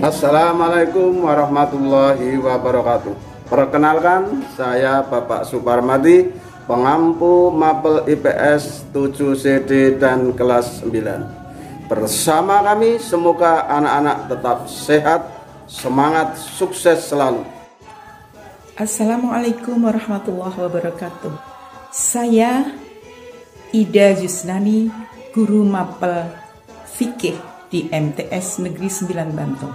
Assalamualaikum warahmatullahi wabarakatuh. Perkenalkan, saya Bapak Suparmadi, pengampu Mapel IPS 7 CD dan kelas 9. Bersama kami, semoga anak-anak tetap sehat, semangat, sukses selalu. Assalamualaikum warahmatullahi wabarakatuh. Saya Ida Jusnani, guru Mapel Fikih di MTS Negeri 9 Bantul.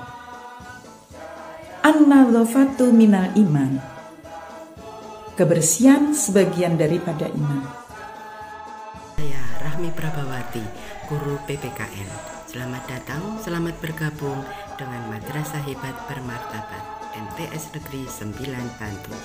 An-nadhafatu minal iman. Kebersihan sebagian daripada iman. Saya Rahmi Prabawati, guru PPKN. Selamat datang, selamat bergabung dengan Madrasah Hebat Bermartabat MTS Negeri 9 Bantul.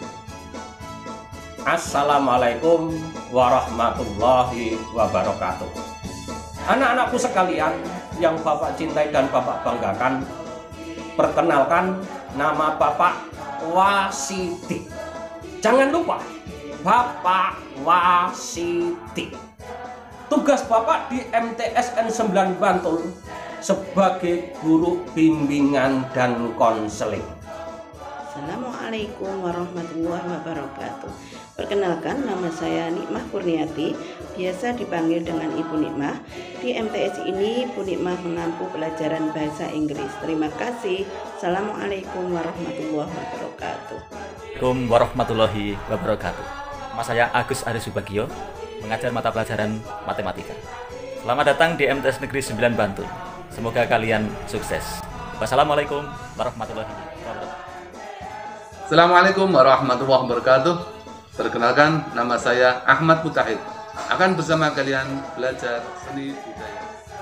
Assalamualaikum warahmatullahi wabarakatuh. Anak-anakku sekalian yang Bapak cintai dan Bapak banggakan, perkenalkan, nama Bapak Wasiti. Jangan lupa, Bapak Wasiti. Tugas Bapak di MTSN 9 Bantul sebagai guru bimbingan dan konseling. Assalamualaikum warahmatullahi wabarakatuh. Perkenalkan, nama saya Nikmah Kurniati, biasa dipanggil dengan Ibu Nikmah. Di MTS ini Ibu Nikmah mengampu pelajaran bahasa Inggris. Terima kasih. Assalamualaikum warahmatullahi wabarakatuh. Assalamualaikum warahmatullahi wabarakatuh. Nama saya Agus Aris Subagio, mengajar mata pelajaran matematika. Selamat datang di MTS Negeri 9 Bantul. Semoga kalian sukses. Wassalamualaikum warahmatullahi wabarakatuh. Assalamualaikum warahmatullahi wabarakatuh. Perkenalkan, nama saya Ahmad Mutahid. Akan bersama kalian belajar seni budaya.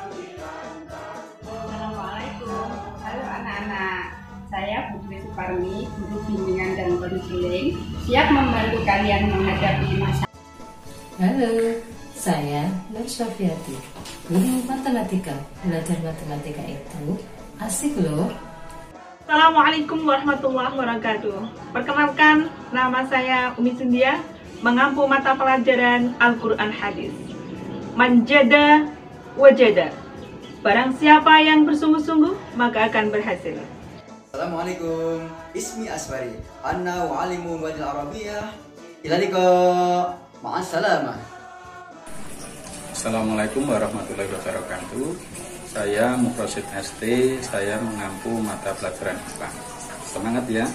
Assalamualaikum. Halo anak-anak. Saya Putri Suparmi, guru bimbingan dan konseling, siap membantu kalian menghadapi masa. Halo, saya Nur Syafiati, guru matematika. Belajar matematika itu asik loh. Assalamualaikum warahmatullahi wabarakatuh. Perkenalkan, nama saya Umi Sindia, mengampu mata pelajaran Al-Quran Hadis. Manjada wajada. Barang siapa yang bersungguh-sungguh, maka akan berhasil. Assalamualaikum. Ismi Asfari. Anna wa'alimu wajil Arabiyah. Ilaliko. Ma'assalamah. Assalamualaikum warahmatullahi wabarakatuh. Saya Mukrosid ST, saya mengampu mata pelajaran Islam. Semangat ya.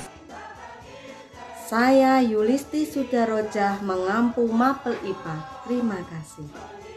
Saya Yulisti Sudarojah, mengampu Mapel IPA. Terima kasih.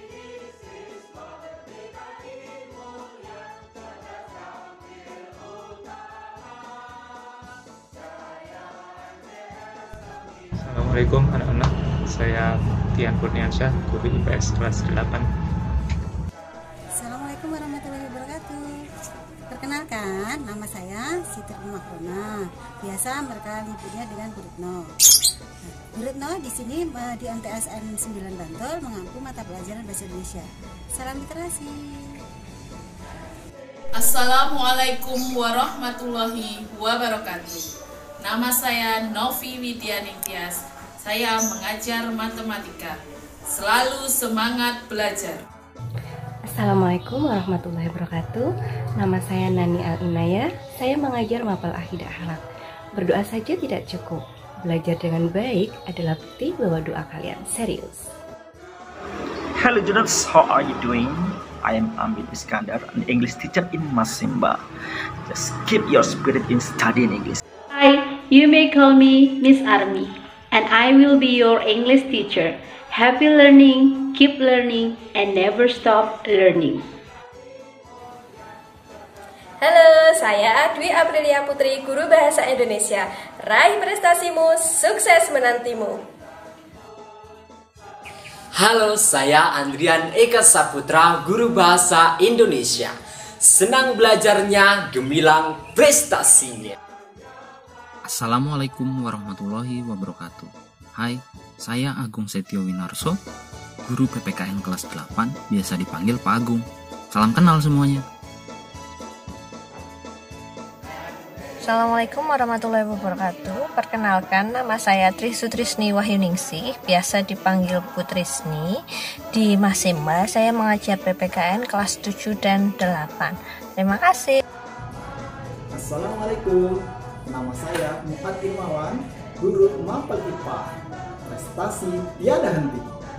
Assalamualaikum anak-anak. Saya Tian Kurniansyah, guru IPS kelas 8. Assalamualaikum warahmatullahi wabarakatuh. Perkenalkan, nama saya Siti Makrona. Biasa menyebutnya dengan Bu Retno. Bu Retno di sini di MTSN 9 Bantul mengampu mata pelajaran bahasa Indonesia. Salam literasi. Assalamualaikum warahmatullahi wabarakatuh. Nama saya Novi Widyaningtyas. Saya mengajar matematika. Selalu semangat belajar. Assalamualaikum warahmatullahi wabarakatuh. Nama saya Nani Al-Inaya. Saya mengajar Mapel Akidah Akhlak. Berdoa saja tidak cukup. Belajar dengan baik adalah bukti bahwa doa kalian serius. Hello students, how are you doing? I am Ambil Iskandar, an English teacher in Masimba. Just keep your spirit in studying English. Hi, you may call me Miss Army, and I will be your English teacher. Happy learning, keep learning, and never stop learning. Halo, saya Dwi Aprilia Putri, guru bahasa Indonesia. Raih prestasimu, sukses menantimu. Halo, saya Andrian Eka Saputra, guru bahasa Indonesia. Senang belajarnya, gemilang prestasinya. Assalamualaikum warahmatullahi wabarakatuh. Hai, saya Agung Setio Winarso, guru PPKN kelas 8, biasa dipanggil Pak Agung. Salam kenal semuanya. Assalamualaikum warahmatullahi wabarakatuh. Perkenalkan, nama saya Trisutrisni Wahyuningsih, biasa dipanggil Putrisni. Di Masimba, saya mengajar PPKN kelas 7 dan 8. Terima kasih. Assalamualaikum, nama saya Muhammad Irmawan, guru Mapel IPA. Prestasi tiada henti.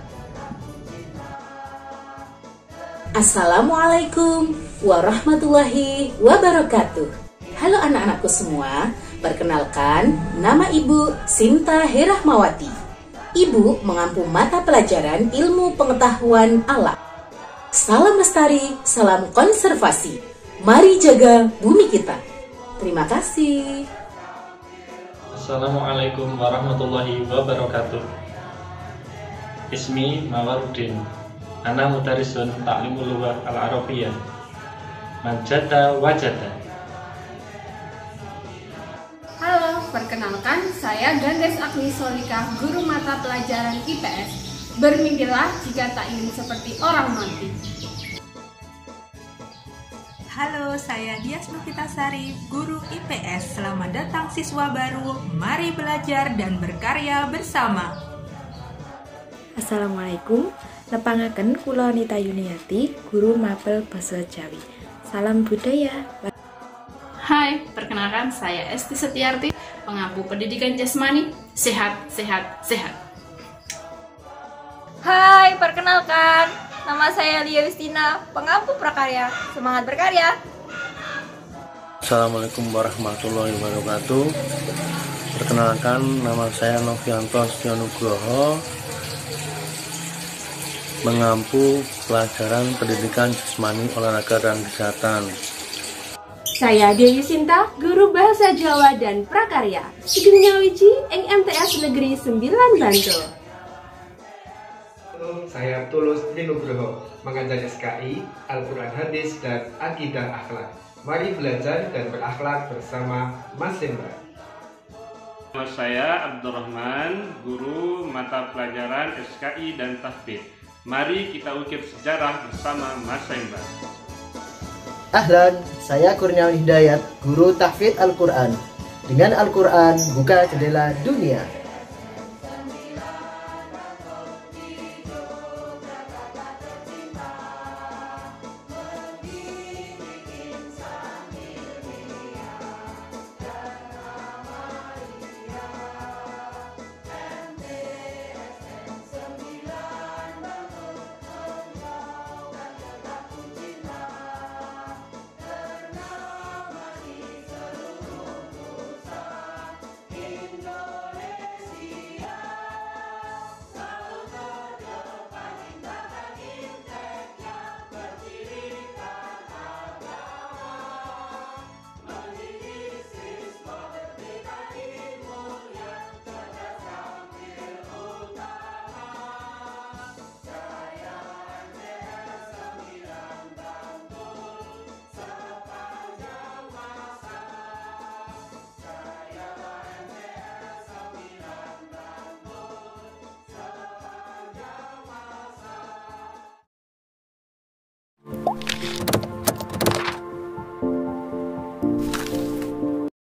Assalamualaikum warahmatullahi wabarakatuh. Halo anak-anakku semua, perkenalkan nama Ibu Sinta Herahmawati. Ibu mengampu mata pelajaran ilmu pengetahuan alam. Salam lestari, salam konservasi. Mari jaga bumi kita. Terima kasih. Assalamualaikum warahmatullahi wabarakatuh. Ismi Mawarudin. Ana mudarisun ta'limul lughah al-arabiyyah. Manjada wajada. Halo, perkenalkan saya Gandes Agni Solika, guru mata pelajaran IPS. Bermimpilah jika tak ingin seperti orang mati. Halo, saya Dias Novitasari, guru IPS. Selamat datang siswa baru. Mari belajar dan berkarya bersama. Assalamualaikum. Nepangaken kula Nita Yuniati, guru mapel basa Jawi. Salam budaya. Hai, perkenalkan saya Esti Setiarti, pengampu pendidikan jasmani. Sehat, sehat, sehat. Hai, perkenalkan, nama saya Lia Wistina, pengampu prakarya. Semangat berkarya. Assalamualaikum warahmatullahi wabarakatuh. Perkenalkan, nama saya Novianto Setionugroho, mengampu pelajaran pendidikan jasmani, olahraga, dan kesehatan. Saya Dewi Sinta, guru bahasa Jawa dan prakarya. Sugeng Nyawiji ing MTS Negeri 9 Bantul. Saya Tulus Dinugroho, mengajar SKI, Al-Quran Hadis, dan Akidah Akhlak. Mari belajar dan berakhlak bersama Mas Sembra. Nama saya Abdurrahman, guru mata pelajaran SKI dan Tahfidz. Mari kita ukir sejarah bersama Mas Sembra. Ahlan, saya Kurniawan Hidayat, guru tahfidz Al-Quran. Dengan Al-Quran, buka jendela dunia.